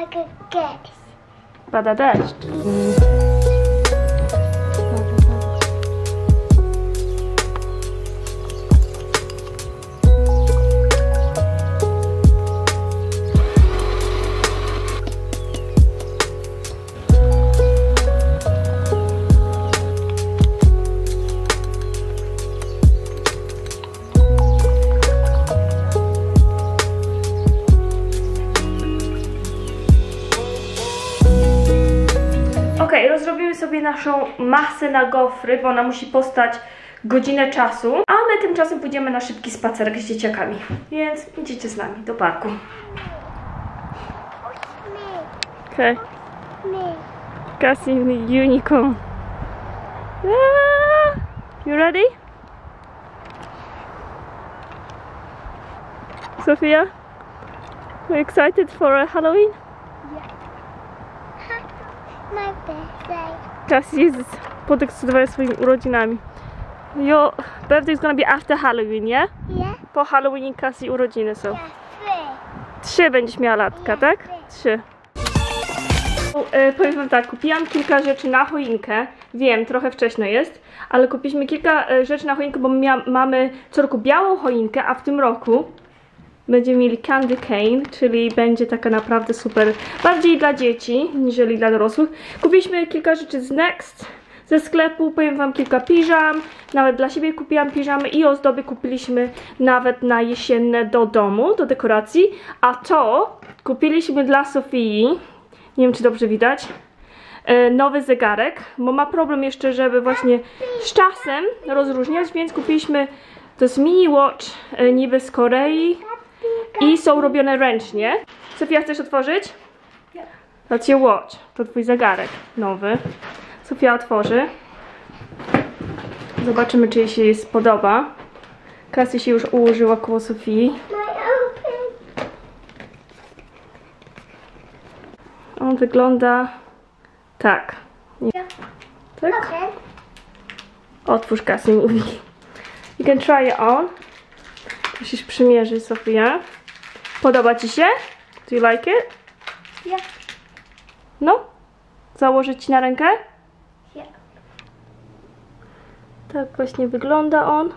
like a guess. Pada deszcz. Rozrobimy sobie naszą masę na gofry, bo ona musi postać godzinę czasu, a my tymczasem pójdziemy na szybki spacerek z dzieciakami, więc idziecie z nami do parku. Okay. Cassie unicorn. You ready? Sophia? You excited for Halloween? My birthday. Cassie jest podekscytowana swoimi urodzinami. Your birthday is gonna be after Halloween, yeah? Yeah. Po Halloween Cassie urodziny są. Yeah, 3 będziesz miała latka, tak? 3. Powiem wam tak, kupiłam kilka rzeczy na choinkę. Wiem, trochę wcześno jest, ale kupiliśmy kilka rzeczy na choinkę, bo mamy co roku białą choinkę, a w tym roku będziemy mieli candy cane, czyli będzie taka naprawdę super, bardziej dla dzieci niżeli dla dorosłych. Kupiliśmy kilka rzeczy z Next, ze sklepu, powiem wam kilka piżam, nawet dla siebie kupiłam piżamy i ozdoby kupiliśmy nawet na jesienne do domu, do dekoracji, a to kupiliśmy dla Sofii, nie wiem czy dobrze widać, nowy zegarek, bo ma problem jeszcze, żeby właśnie z czasem rozróżniać, więc kupiliśmy, to jest mini watch niby z Korei i są robione ręcznie. Sofia, chcesz otworzyć? That's your watch, to twój zegarek nowy. Sofia otworzy. Zobaczymy, czy jej się spodoba. Cassie się już ułożyła koło Sofii. On wygląda tak. Tak? Otwórz, Cassie mówi. You can try it on. Musisz przymierzyć, Sofia. Podoba ci się? Do you like it? Yeah. No? Założyć ci na rękę? Yeah. Tak właśnie wygląda on.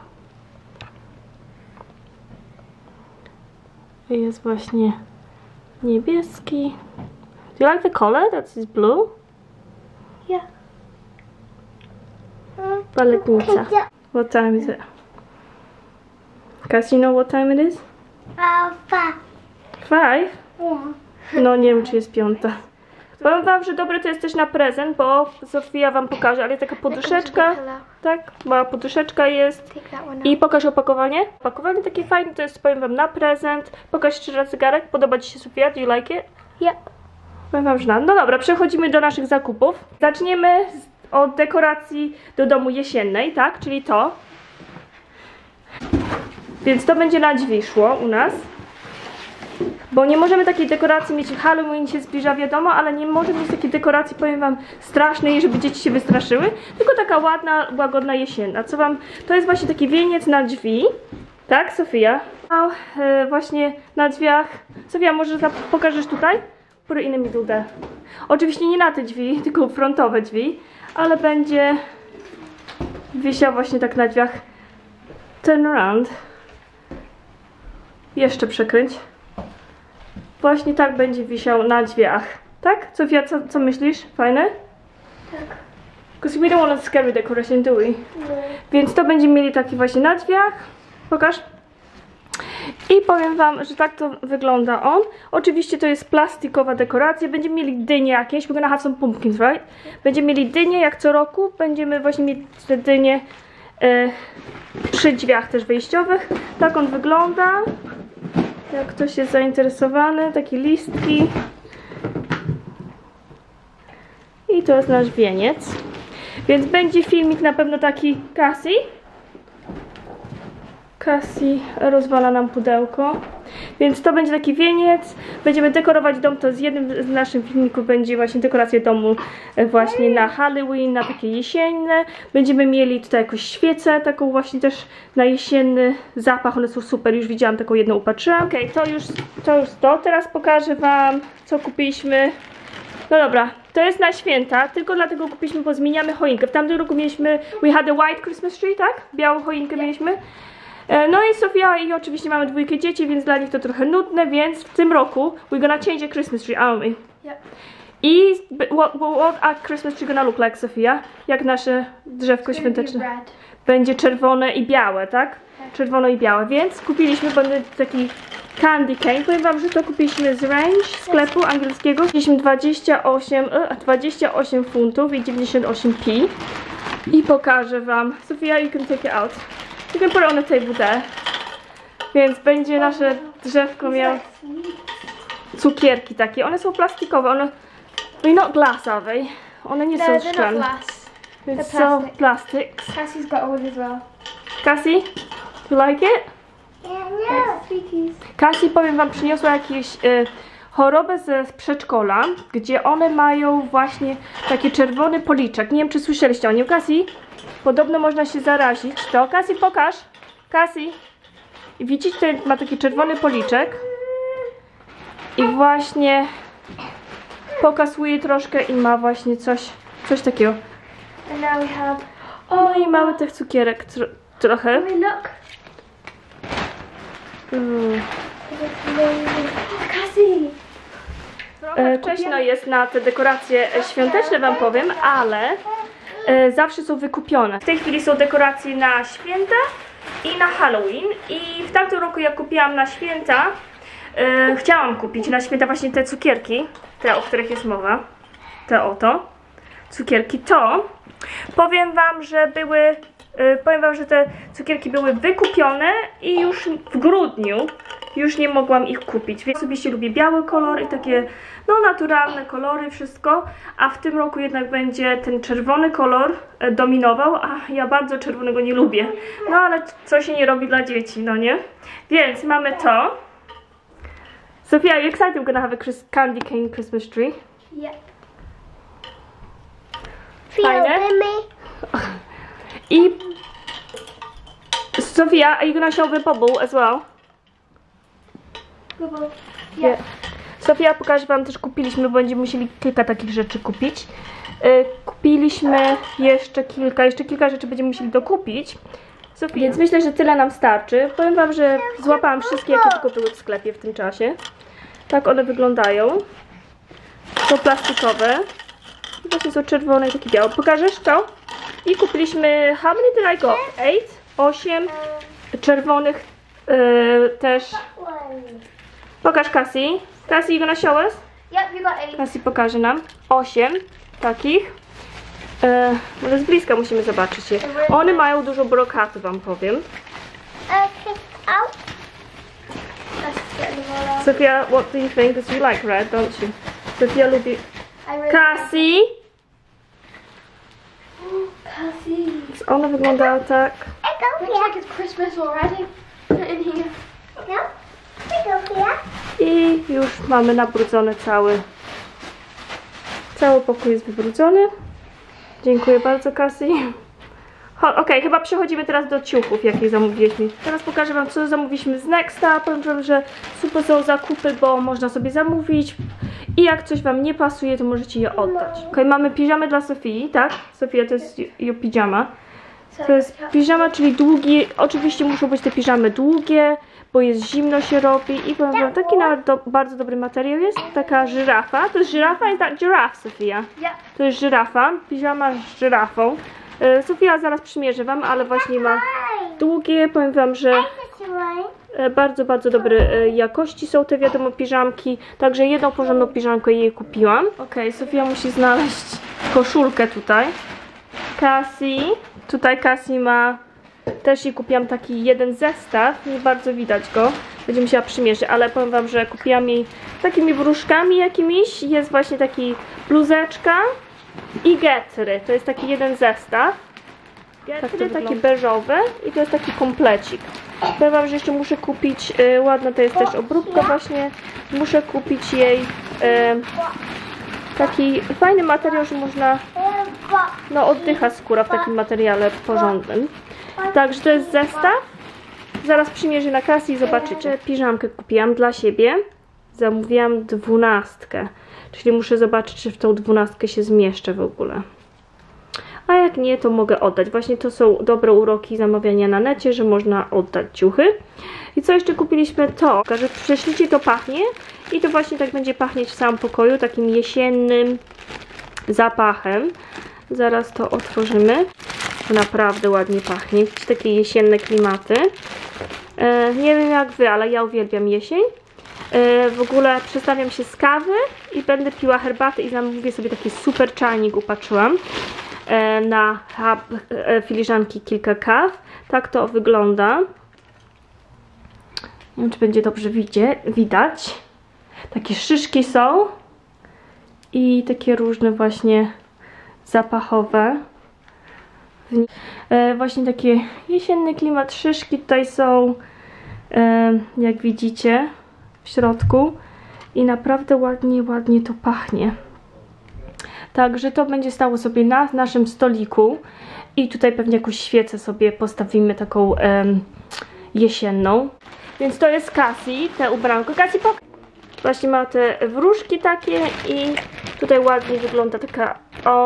Jest właśnie niebieski. Do you like the color? That's blue? Yeah. Baletnica. What time is it? Cassie, you know what time it is? 5? Yeah. No nie wiem, czy jest 5. Powiem wam, że dobre to jest też na prezent, bo Sofia wam pokaże, ale taka poduszeczka. Tak, mała poduszeczka jest. I pokaż opakowanie. Opakowanie takie fajne, to jest, powiem wam, na prezent. Pokaż jeszcze raz zegarek. Podoba ci się, Sofia? Do you like it? Yeah. Powiem wam, że no dobra, przechodzimy do naszych zakupów. Zaczniemy od dekoracji do domu jesiennej, tak? Czyli to. Więc to będzie na drzwi szło u nas. Bo nie możemy takiej dekoracji mieć, Halloween się zbliża, wiadomo, ale nie możemy mieć takiej dekoracji, powiem wam, strasznej, żeby dzieci się wystraszyły, tylko taka ładna, łagodna jesienna. Co wam, to jest właśnie taki wieniec na drzwi, tak, Sofia? Właśnie na drzwiach. Sofia, może pokażesz tutaj? Put it in the middle there. Oczywiście nie na te drzwi, tylko frontowe drzwi, ale będzie wisiał właśnie tak na drzwiach. Turn around. Jeszcze przekręć. Właśnie tak będzie wisiał na drzwiach. Tak? Sofia, co myślisz? Fajne? Tak. Because we don't want to scary decoration, do we? No. Więc to będziemy mieli taki właśnie na drzwiach. Pokaż. I powiem wam, że tak to wygląda on. Oczywiście to jest plastikowa dekoracja. Będziemy mieli dynie jakieś. We're gonna have some pumpkins, right? Będziemy mieli dynie jak co roku. Będziemy właśnie mieć te dynie przy drzwiach też wejściowych. Tak on wygląda. Jak ktoś jest zainteresowany, takie listki. I to jest nasz wieniec. Więc będzie filmik na pewno taki Cassie. Cassie rozwala nam pudełko. Więc to będzie taki wieniec. Będziemy dekorować dom, to z jednym z naszych filmików będzie właśnie dekoracja domu właśnie na Halloween, na takie jesienne. Będziemy mieli tutaj jakąś świecę, taką właśnie też na jesienny zapach. One są super, już widziałam, taką jedną upatrzyłam. Okej, to już to. Teraz pokażę wam, co kupiliśmy. No dobra, to jest na święta, tylko dlatego kupiliśmy, bo zmieniamy choinkę. W tamtym roku mieliśmy, we had a white Christmas tree, tak? Białą choinkę mieliśmy. No i Sofia i oczywiście mamy 2 dzieci, więc dla nich to trochę nudne, więc w tym roku we're gonna change a Christmas tree, aren't we? Yep. I what our Christmas tree gonna look like, Sofia? Jak nasze drzewko świąteczne? Red. Będzie czerwone i białe, tak? Czerwono i białe, więc kupiliśmy taki candy cane. Powiem wam, że to kupiliśmy z Range, sklepu angielskiego. Kupiliśmy 28 funtów i 98p. I pokażę wam. Sofia, you can take it out. You can put it on the table there. Więc będzie nasze drzewko miało cukierki takie. One są plastikowe, one not glass, are they? One nie są They're not szklane. glass. Więc they're są plastic. plastics. Cassie's got one as well. Cassie, you like it? Yeah, no. Sweeties. Cassie, powiem wam, przyniosła jakieś chorobę z przedszkola, gdzie one mają właśnie taki czerwony policzek. Nie wiem, czy słyszeliście o nim. Cassie, podobno można się zarazić. To, Cassie, pokaż. Cassie. I widzicie, tutaj ma taki czerwony policzek. I właśnie pokasuje troszkę i ma właśnie coś takiego. And now we have. No i mamy tych cukierek trochę. Can we look? Cassie. Trochę wcześno jest na te dekoracje świąteczne, wam powiem, ale zawsze są wykupione. W tej chwili są dekoracje na święta i na Halloween. I w tamtym roku jak kupiłam na święta, chciałam kupić na święta właśnie te cukierki, te, o których jest mowa, te oto cukierki, to powiem wam, że te cukierki były wykupione i już w grudniu już nie mogłam ich kupić. Więc osobiście lubię biały kolor i takie no naturalne kolory, wszystko, a w tym roku jednak będzie ten czerwony kolor dominował, a ja bardzo czerwonego nie lubię. No ale co się nie robi dla dzieci, no nie? Więc mamy to. Sofia, are you excited we're gonna have a candy cane Christmas tree? Yep. Fajne? I Sofia, are you gonna show the bubble as well? Bubble. Yeah. Sofia, pokażę wam, też kupiliśmy, bo będziemy musieli kilka takich rzeczy kupić. Kupiliśmy jeszcze kilka rzeczy będziemy musieli dokupić. Sofia. Więc myślę, że tyle nam starczy. Powiem wam, że złapałam wszystkie, jakie tylko były w sklepie w tym czasie. Tak one wyglądają. Są plastikowe. I właśnie są czerwone i takie białe. Pokażesz to? I kupiliśmy, how many did I got? 8 czerwonych też. Pokaż Cassie. Cassie, you gonna show us? Yep, we got 8. Cassie pokaże nam 8 takich. Może z bliska musimy zobaczyć je. One mają dużo brokatu, wam powiem. Out. Let's get them all out. Sofia, what do you think? Because you like red, don't you? Sofia lubi... I really Cassie! Cassie. One wyglądają tak. Looks like it's Christmas already in here. No? I już mamy nabrudzony cały pokój jest wybrudzony. Dziękuję bardzo, Cassie. Okej, chyba przechodzimy teraz do ciuchów, jakie zamówiliśmy. Teraz pokażę wam, co zamówiliśmy z Nexta. Powiem wam, że super są zakupy, bo można sobie zamówić. I jak coś wam nie pasuje, to możecie je oddać. Okej, mamy piżamy dla Sofii, tak? Sofia, to jest jej piżama. To jest piżama, czyli długi. Oczywiście muszą być te piżamy długie, bo jest zimno się robi. I powiem wam, taki nawet bardzo dobry materiał jest. Taka żyrafa. To jest żyrafa? Jest tak giraffe, Sofia. To jest żyrafa. Piżama z żyrafą. Sofia zaraz przymierzę wam, ale właśnie ma długie. Powiem wam, że bardzo, bardzo dobrej jakości są te, wiadomo, piżamki. Także jedną porządną piżamkę jej kupiłam. Okej, Sofia musi znaleźć koszulkę tutaj. Cassie. Tutaj Cassie ma... Też jej kupiłam taki jeden zestaw. Nie bardzo widać go. Będzie musiała przymierzyć, ale powiem wam, że kupiłam jej takimi wróżkami jakimiś. Jest właśnie taki bluzeczka i getry. To jest taki jeden zestaw. Getry takie beżowe i to jest taki komplecik. Powiem wam, że jeszcze muszę kupić, ładna to jest też obróbka właśnie, muszę kupić jej taki fajny materiał, że można, no oddycha skóra w takim materiale porządnym. Także to jest zestaw, zaraz przymierzę na kasę i zobaczycie. Piżamkę kupiłam dla siebie, zamówiłam 12, czyli muszę zobaczyć, czy w tą 12 się zmieszczę w ogóle. A jak nie, to mogę oddać. Właśnie to są dobre uroki zamawiania na necie, że można oddać ciuchy. I co jeszcze kupiliśmy? To, że prześlicie, to pachnie. I to właśnie tak będzie pachnieć w samym pokoju, takim jesiennym zapachem. Zaraz to otworzymy. To naprawdę ładnie pachnie. Takie jesienne klimaty. Nie wiem jak wy, ale ja uwielbiam jesień. W ogóle przestawiam się z kawy i będę piła herbatę i zamówię sobie taki super czajnik, upatrzyłam. Na filiżanki kilka kaw. Tak to wygląda. Nie wiem, czy będzie dobrze widać. Takie szyszki są. I takie różne właśnie zapachowe. Właśnie takie jesienny klimat, szyszki tutaj są. Jak widzicie w środku. I naprawdę ładnie to pachnie. Także to będzie stało sobie na naszym stoliku i tutaj pewnie jakąś świecę sobie postawimy taką jesienną. Więc to jest Cassie, te ubranko. Cassie, właśnie ma te wróżki takie i tutaj ładnie wygląda taka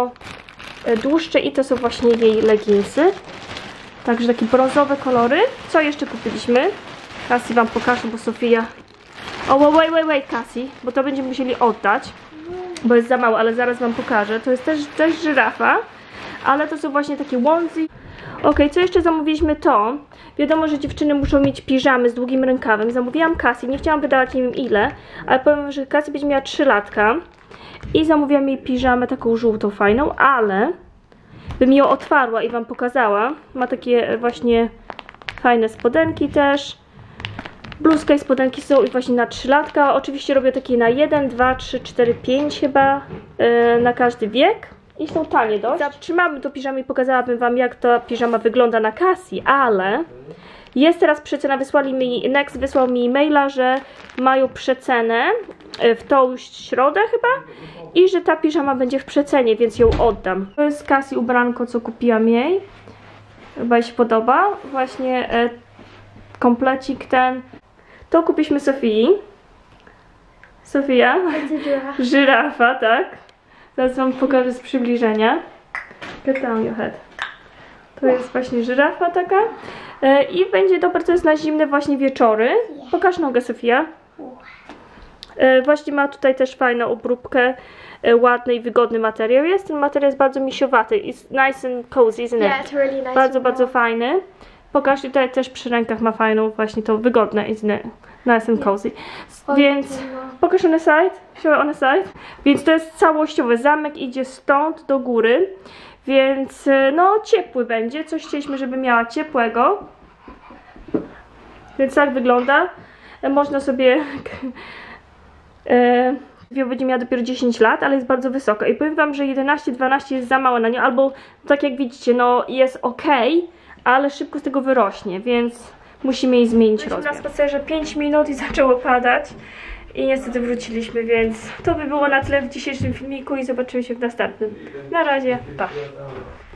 dłuższe i to są właśnie jej leginsy. Także takie brązowe kolory. Co jeszcze kupiliśmy? Cassie wam pokażę, bo Sofia... O, wait, Cassie, bo to będziemy musieli oddać. Bo jest za mało, ale zaraz wam pokażę. To jest też żyrafa, ale to są właśnie takie onesie. Ok, co jeszcze zamówiliśmy to? Wiadomo, że dziewczyny muszą mieć piżamy z długim rękawem. Zamówiłam Cassie, nie chciałam wydawać nie wiem ile, ale powiem, że Cassie będzie miała 3 latka. I zamówiłam jej piżamę taką żółtą, fajną, ale bym ją otwarła i wam pokazała. Ma takie właśnie fajne spodenki też. Bluzka i spodenki są właśnie na 3 latka. Oczywiście robię takie na 1, 2, 3, 4, 5 chyba na każdy wiek. I są tanie dość. Zatrzymamy do piżamy i pokazałabym wam, jak ta piżama wygląda na Cassie, ale jest teraz przecena. Next wysłał mi maila, że mają przecenę w tą środę chyba i że ta piżama będzie w przecenie, więc ją oddam. To jest Cassie ubranko, co kupiłam jej. Chyba jej się podoba. Właśnie komplecik ten. To kupiliśmy Sofii. Sofia. Żyrafa, tak. Zaraz wam pokażę z przybliżenia. Get down your head. To jest właśnie żyrafa taka. I będzie dobre, to jest na zimne właśnie wieczory. Pokaż nogę, Sofia. Właśnie ma tutaj też fajną obróbkę. Ładny i wygodny materiał jest. Ten materiał jest bardzo misiowaty. It's nice and cozy, isn't it? Yeah, it's really nice. Bardzo fajny. Pokaż, tutaj też przy rękach ma fajną właśnie to wygodne, isn't it? Nice and cozy. Więc pokaż on the side. Show on the side. Więc to jest całościowy. Zamek idzie stąd do góry. Więc no ciepły będzie. Coś chcieliśmy, żeby miała ciepłego. Więc tak wygląda. Można sobie... będzie miała dopiero 10 lat, ale jest bardzo wysoka. I powiem wam, że 11-12 jest za mało na nią. Albo tak jak widzicie, no jest ok, ale szybko z tego wyrośnie, więc musimy jej zmienić rozmiar. Na spacerze 5 minut i zaczęło padać. I niestety wróciliśmy, więc to by było na tyle w dzisiejszym filmiku i zobaczymy się w następnym. Na razie, pa!